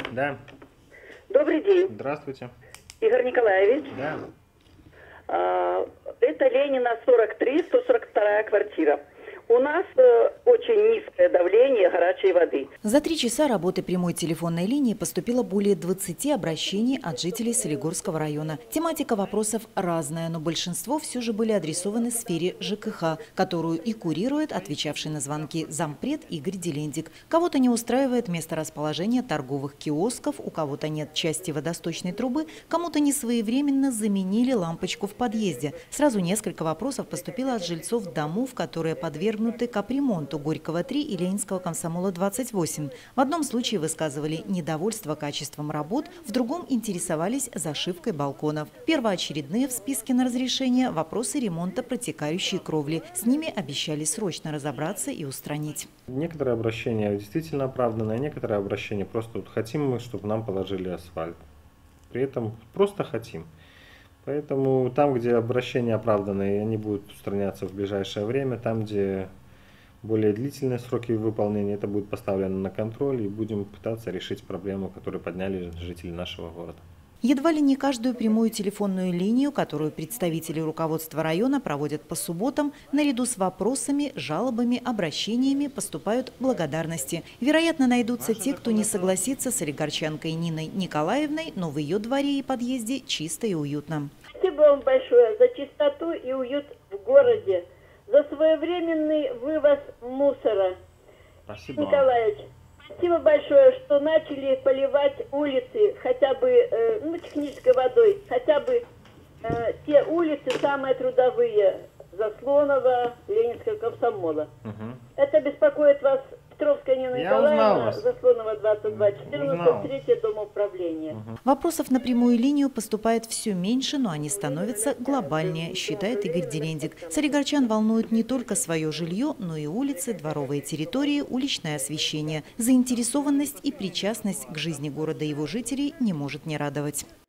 Да. Добрый день, Здравствуйте. Игорь Николаевич. Да. Это Ленина, 43, 142 квартира. У нас очень низкое давление горячей воды. За 3 часа работы прямой телефонной линии поступило более 20 обращений от жителей Солигорского района. Тематика вопросов разная, но большинство все же были адресованы сфере ЖКХ, которую и курирует отвечавший на звонки зампред Игорь Делендик. Кого-то не устраивает место расположения торговых киосков, у кого-то нет части водосточной трубы, кому-то несвоевременно заменили лампочку в подъезде. Сразу несколько вопросов поступило от жильцов домов, которые подвергнуты капремонту Горького 3 и Ленинского комсомола 28. В одном случае высказывали недовольство качеством работ, в другом интересовались зашивкой балконов. Первоочередные в списке на разрешение – вопросы ремонта протекающей кровли. С ними обещали срочно разобраться и устранить. Некоторые обращения действительно оправданы, а некоторые обращения просто хотим мы, чтобы нам положили асфальт. При этом просто хотим. Поэтому там, где обращения оправданы, они будут устраняться в ближайшее время. Там, где более длительные сроки выполнения, это будет поставлено на контроль, и будем пытаться решить проблему, которую подняли жители нашего города. Едва ли не каждую прямую телефонную линию, которую представители руководства района проводят по субботам, наряду с вопросами, жалобами, обращениями поступают благодарности. Вероятно, найдутся те, кто не согласится с олигарчанкой Ниной Николаевной, но в ее дворе и подъезде чисто и уютно. Спасибо вам большое за чистоту и уют в городе, за своевременный вывоз мусора. Спасибо. Николаевич, спасибо большое, что начали поливать улицы хотя бы технической водой, хотя бы те улицы самые трудовые, Заслонова, Ленинского комсомола. Это беспокоит вас Петровская Нина Николаевна, Заслонова 22, 14, дом управления. Вопросов на прямую линию поступает все меньше, но они становятся глобальнее, считает Игорь Делендик. Солигорчан волнует не только свое жилье, но и улицы, дворовые территории, уличное освещение. Заинтересованность и причастность к жизни города и его жителей не может не радовать.